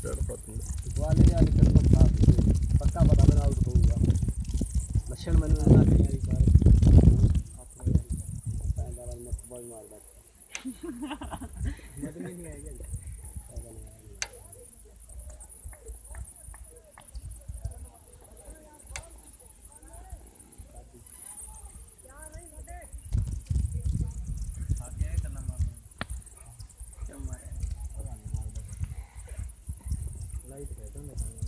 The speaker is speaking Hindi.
वाले यार पक्का पता मेरा आउट होऊगा लक्षण मैंने लगा दिया यार सारे अपने यार पैंदा वाला मत बॉल मार दे मत नहीं आएगा लाइट है तो